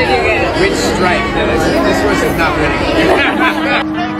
did you get? Which stripe? This was not winning.